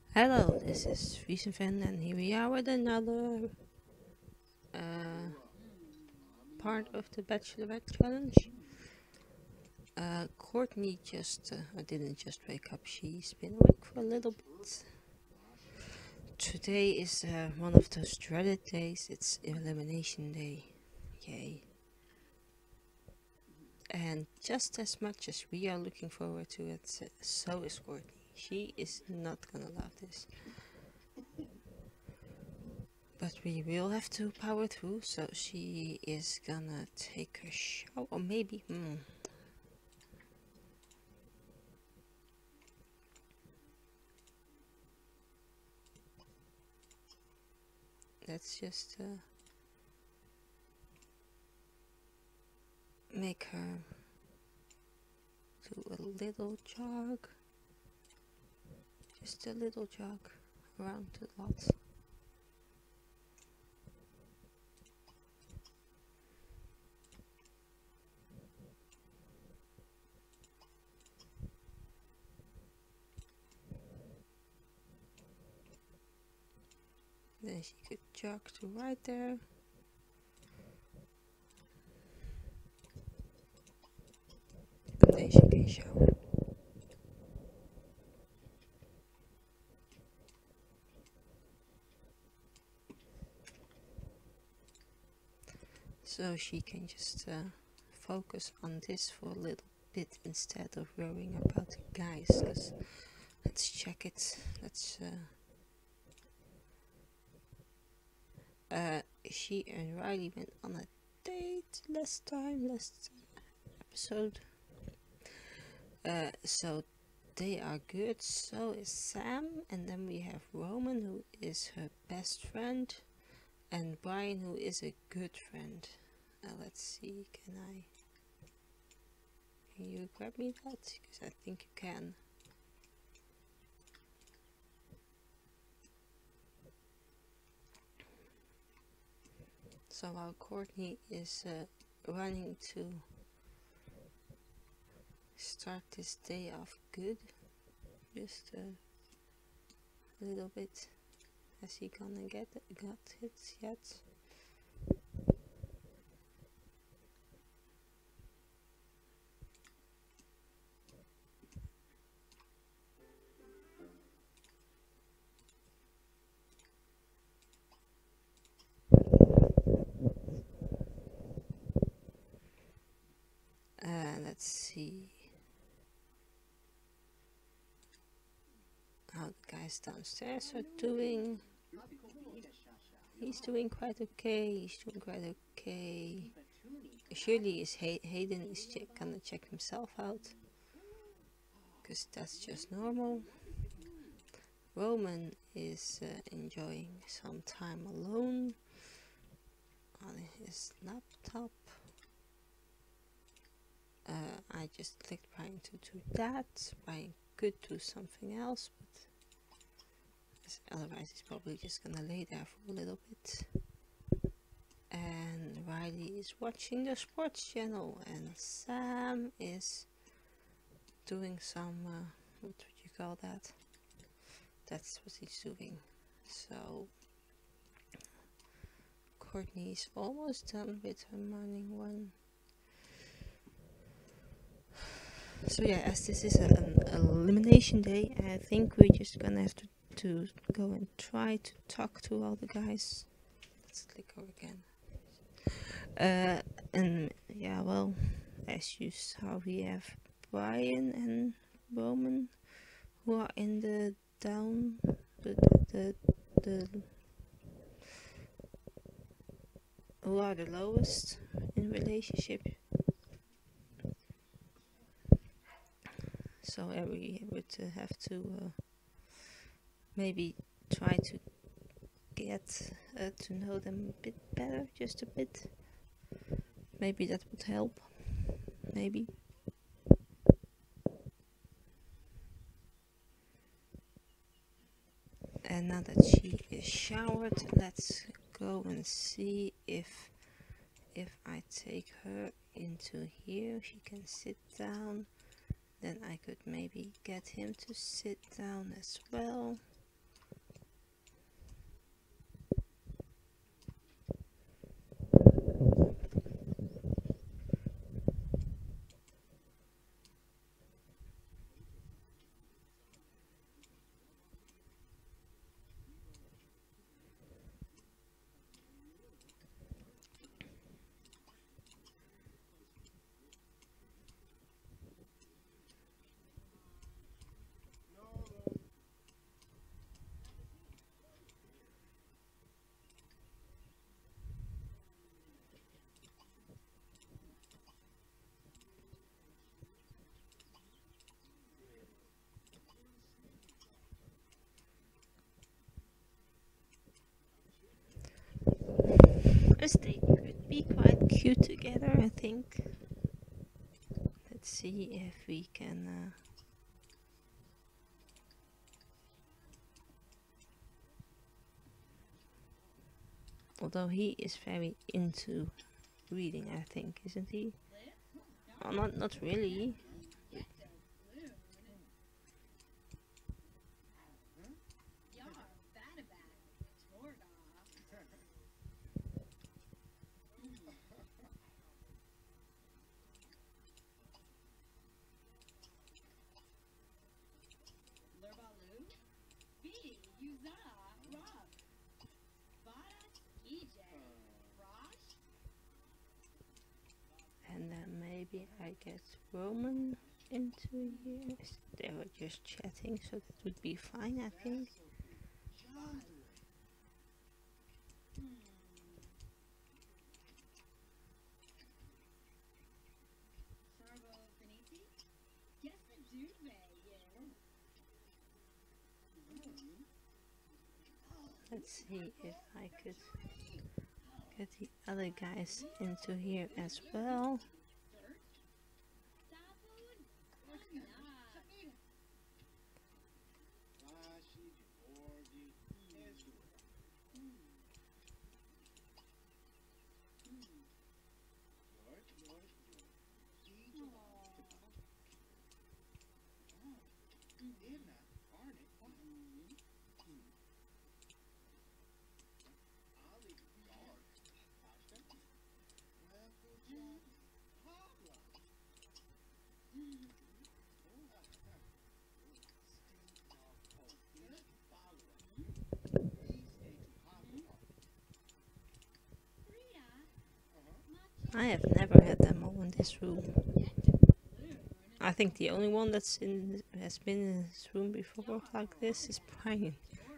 Hello, this is Riesenfan, and here we are with another uh, part of the Bachelorette Challenge. Courtney didn't just wake up, she's been awake for a little bit. Today is one of those dreaded days, it's Elimination Day. Yay. And just as much as we are looking forward to it, so is Courtney. She is not gonna love this. But we will have to power through, so she is gonna take a shower, or maybe, let's just make her do a little jog, just a little jog around the lot. Then she could jog to right there. And then she can shower. So she can just focus on this for a little bit instead of worrying about the guys. Cause let's check it. She and Riley went on a date last episode. So they are good. So is Sam, and then we have Roman, who is her best friend, and Brian, who is a good friend. Let's see, can you grab me that? Because I think you can. So while Courtney is running to start this day off good, just a little bit. Has he gonna got hit yet? Let's see how the guys downstairs are doing. He's doing quite okay. Surely is Hayden is gonna check himself out, because that's just normal. Roman is enjoying some time alone on his laptop. I just clicked Brian to do that. Brian could do something else, but otherwise he's probably just gonna lay there for a little bit. And Riley is watching the sports channel, and Sam is doing some, what would you call that? That's what he's doing. So Courtney's almost done with her morning one. So yeah, as this is an elimination day, I think we're just gonna have to go and try to talk to all the guys. Let's click over again. And yeah, well, as you saw, we have Brian and Roman, who are in the down, the who are the lowest in relationship. So we would have to maybe try to get to know them a bit better, just a bit. Maybe that would help. Maybe. And now that she is showered, let's go and see if I take her into here, she can sit down. Then I could maybe get him to sit down as well. guess they could be quite cute together, I think. Let's see if we can although he is very into reading, I think, isn't he? Well, not really. And then maybe I get Roman into here. They were just chatting, so that would be fine, I think. Let's see if I could get the other guys into here as well. I have never had them all in this room. I think the only one that's has been in this room before like this is Brian.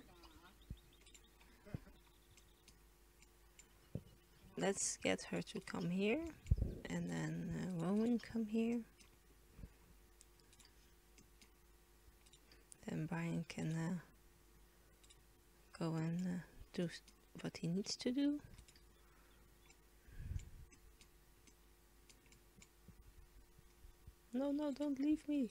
Let's get her to come here, and then Rowan come here. Then Brian can go and do what he needs to do. No, no, don't leave me.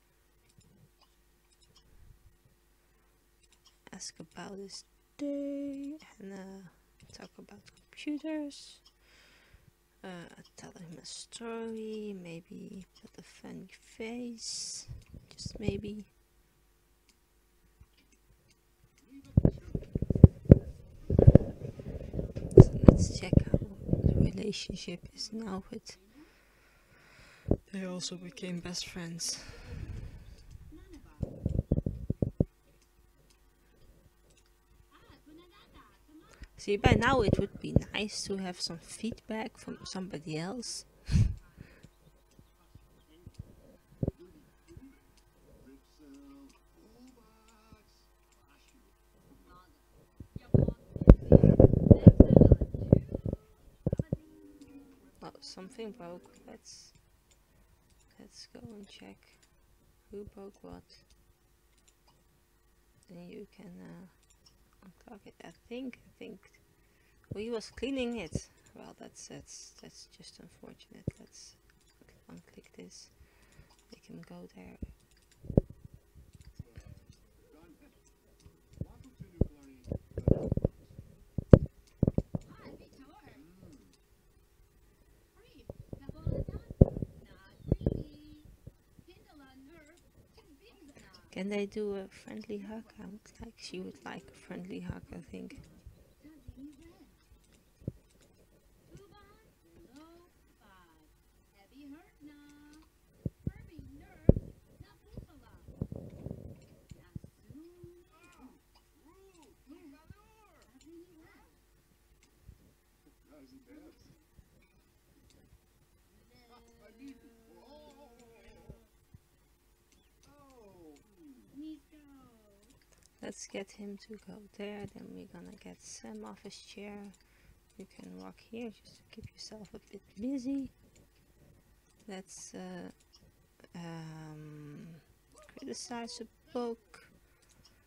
Ask about his day and talk about computers. Tell him a story, maybe put a funny face, just maybe. So let's check how the relationship is now with. They also became best friends. See, by now it would be nice to have some feedback from somebody else. Oh, something broke. Let's go and check who broke what. Then you can unclog it. I think well, he was cleaning it. Well, that's just unfortunate. Let's unclick this. Make him go there. Can they do a friendly hug? I would like, she would like a friendly hug, I think. Let's get him to go there, then we're gonna get Sam off his chair. You can walk here just to keep yourself a bit busy. Let's criticize a book.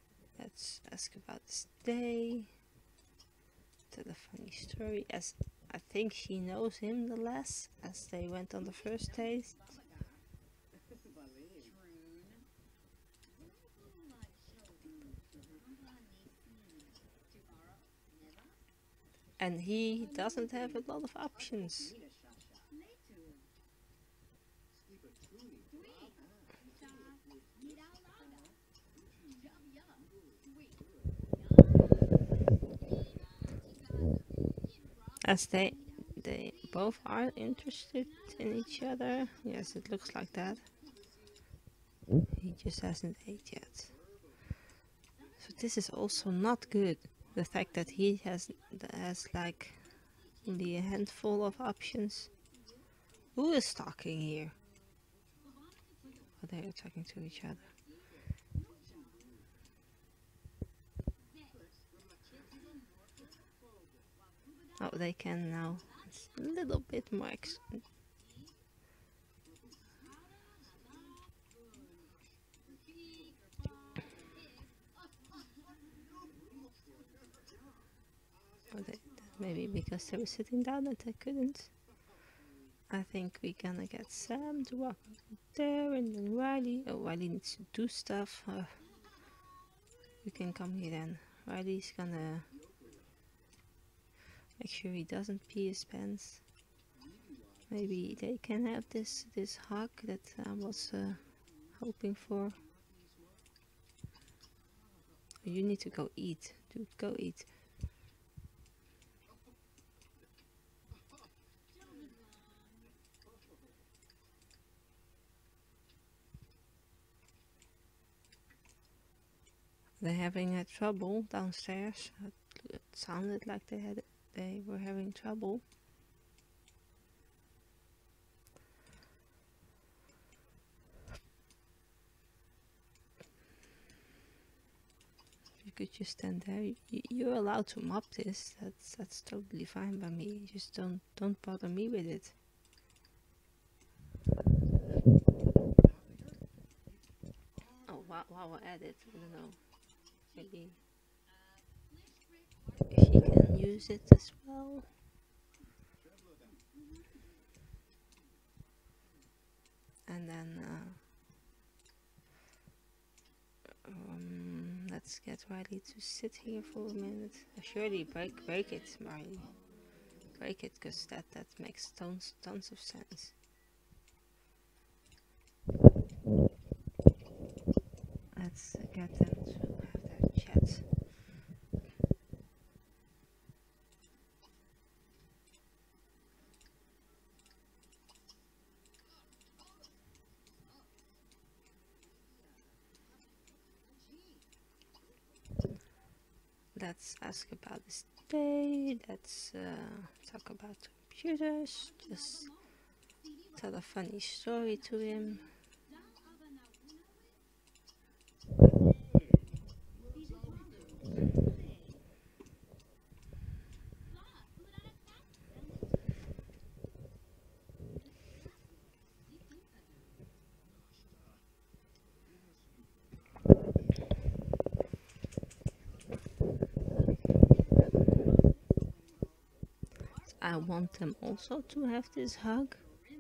Let's ask about his day. Tell a funny story. As I think she knows him the less, as they went on the first date. And he doesn't have a lot of options. As they both are interested in each other. Yes, it looks like that. He just hasn't ate yet. So this is also not good. The fact that he has like only a handful of options. Who is talking here? Oh, they are talking to each other. Oh, they can now. It's a little bit more. Maybe because they were sitting down and they couldn't. I think we're gonna get Sam to walk there, and then Riley. Oh, Riley needs to do stuff. You can come here then. Riley's gonna make sure he doesn't pee his pants. Maybe they can have this hug that I was hoping for. You need to go eat. Dude, go eat. They're having trouble downstairs. It sounded like they were having trouble. You could just stand there. You're allowed to mop this. That's totally fine by me. Just don't bother me with it. Oh, while we're at it, I don't know. Maybe she can use it as well. And then let's get Riley to sit here for a minute. Surely break it, Riley. Break it, because that makes tons of sense. Let's get them to have their chat. Let's ask about his day. Let's talk about computers. Just tell a funny story to him. I want them also to have this hug.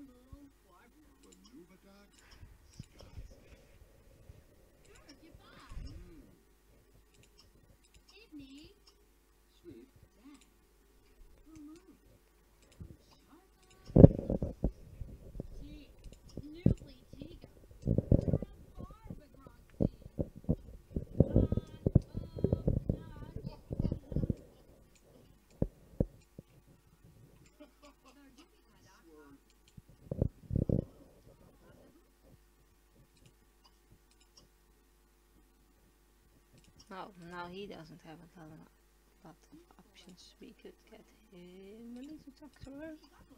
Oh, now he doesn't have a lot of options. We could get him. I need to talk to her.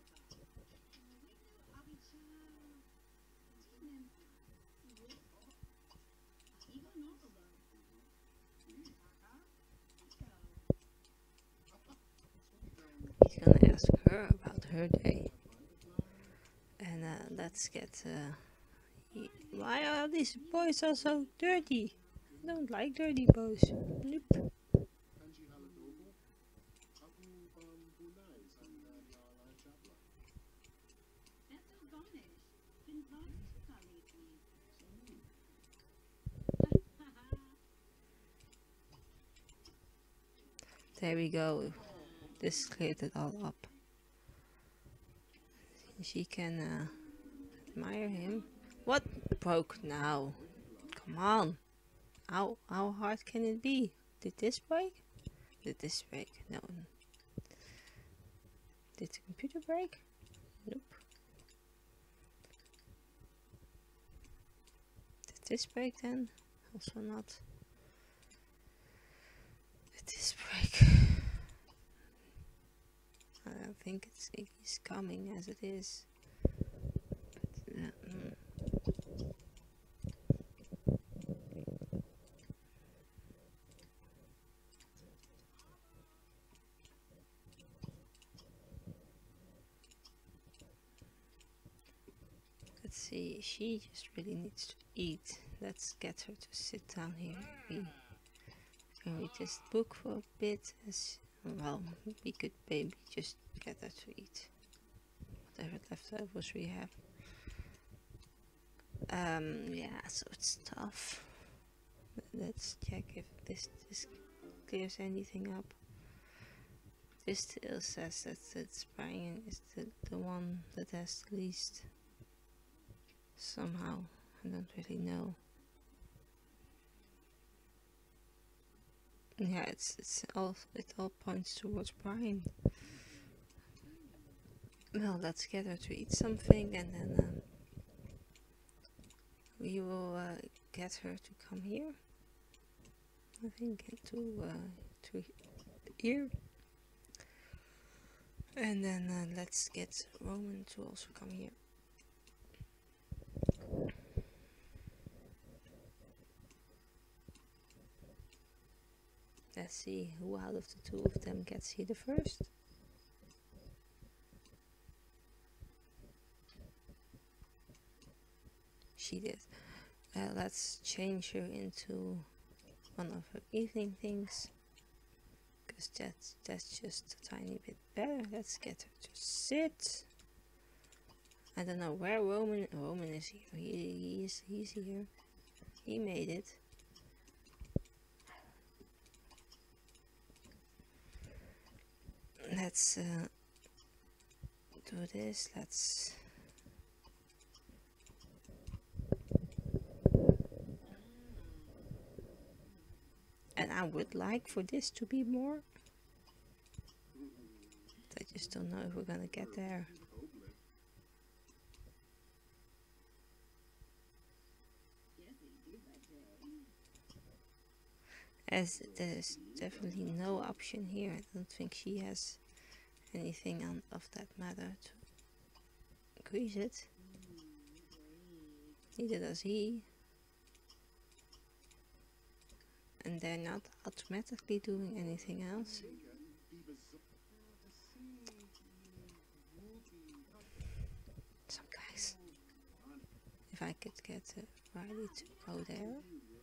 He's gonna ask her about her day. And let's get. Why are these boys all so dirty? I don't like dirty boys. Nope. There we go. This cleared it all up. She can admire him. What broke now? Come on. How hard can it be? Did this break? Did this break? No. Did the computer break? Nope. Did this break then? Also not. Did this break? I don't think he's coming as it is. But, let's see, she just really needs to eat. Let's get her to sit down here. Can we just book for a bit? As well, we could maybe just get her to eat whatever leftovers we have. Yeah, so it's tough. Let's check if this clears anything up. This still says that Brian is the one that has the least. Somehow, I don't really know. Yeah, it all points towards Brian. Well, let's get her to eat something, and then we will get her to come here. I think to here, and then let's get Roman to also come here. Let's see who out of the two of them gets here the first. She did. Let's change her into one of her evening things, because that's just a tiny bit better. Let's get her to sit. I don't know where Roman is here. He's here. He made it. Let's do this. And I would like for this to be more. I just don't know if we're gonna get there. As there's definitely no option here. I don't think she has anything of that matter to increase it. Neither does he. And they're not automatically doing anything else. Some guys. If I could get Riley to go there.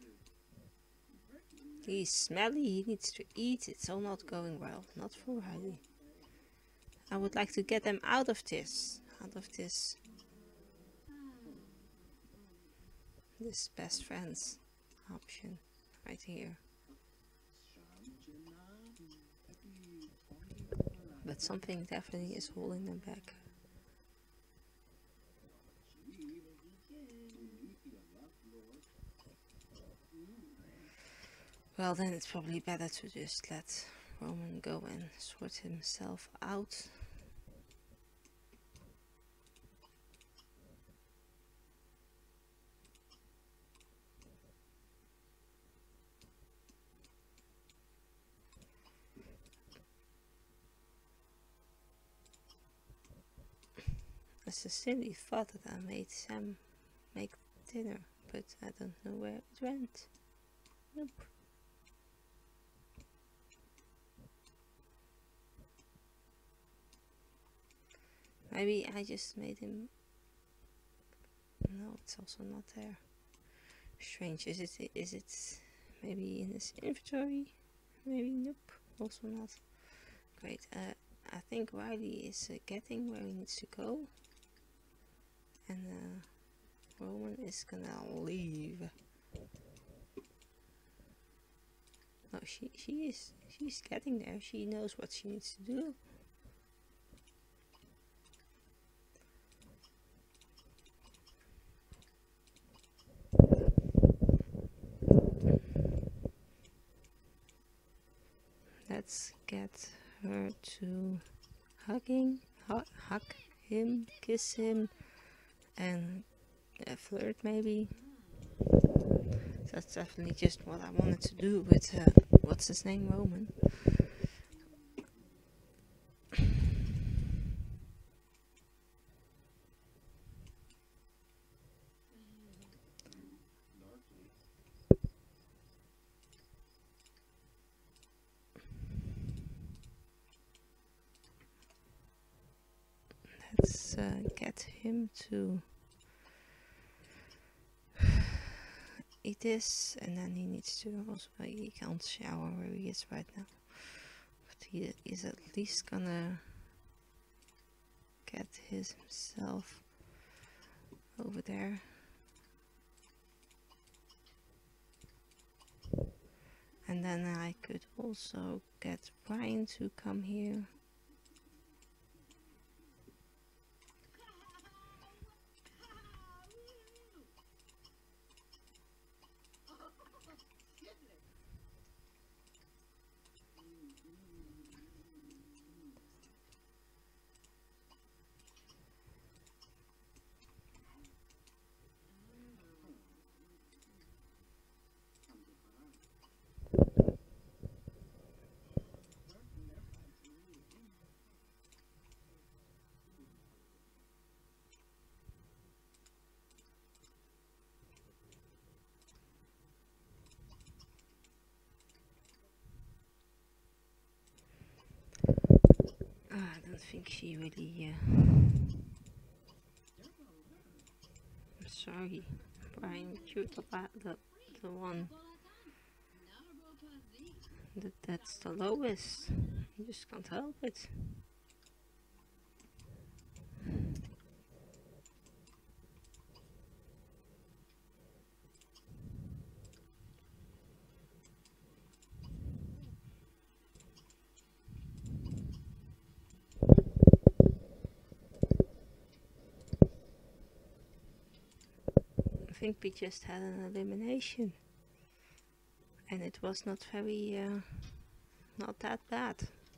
He's smelly, he needs to eat. It's all not going well. Not for Riley. I would like to get them out of this. This best friends option right here. But something definitely is holding them back. Well, then it's probably better to just let Roman go and sort himself out. It's a silly thought that I made Sam make dinner, but I don't know where it went. Nope. Maybe I just made him. No, it's also not there. Strange. Is it maybe in his inventory? Maybe nope. Also not. Great. I think Riley is getting where he needs to go. And is gonna leave. No, she's getting there. She knows what she needs to do. Let's get her to hug him, kiss him, and flirt maybe. That's definitely just what I wanted to do with what's his name, Roman. Let's get him to eat this, and then he needs to also, he can't shower where he is right now, but he is at least gonna get himself over there. And then I could also get Brian to come here. I don't think she really. I'm sorry, Brian. You're the one that's the lowest. You just can't help it. I think we just had an elimination, and it was not very, not that bad.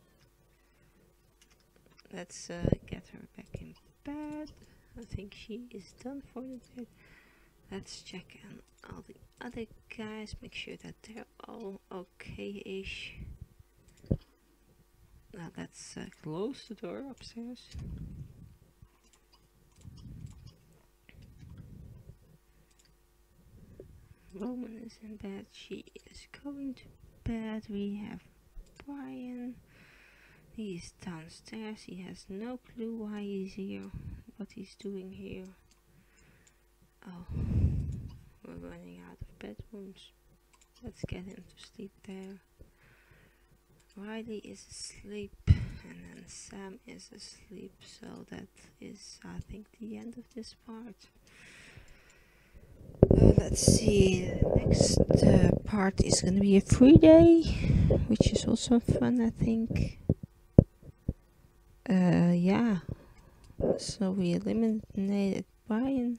Let's get her back in bed. I think she is done for the day. Let's check on all the other guys, make sure that they're all okay-ish. Now let's close the door upstairs. Roman is in bed, she is going to bed. We have Brian. He's downstairs, he has no clue why he's here, what he's doing here. Oh, we're running out of bedrooms. Let's get him to sleep there. Riley is asleep, and then Sam is asleep, so that is, I think, the end of this part. Let's see, the next part is gonna be a free day, which is also fun, I think. Yeah, so we eliminated Brian.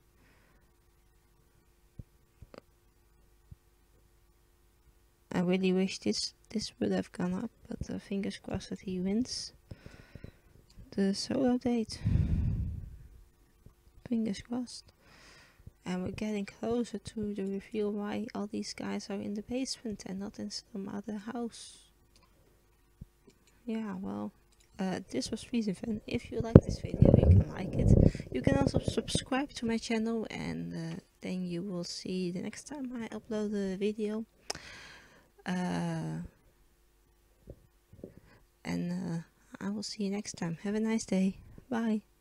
I really wish this would have gone up, but fingers crossed that he wins the solo date. Fingers crossed. And we're getting closer to the reveal why all these guys are in the basement and not in some other house. Yeah, well, this was Friezenfan. If you like this video, you can like it. You can also subscribe to my channel, and then you will see the next time I upload a video. And I will see you next time. Have a nice day. Bye.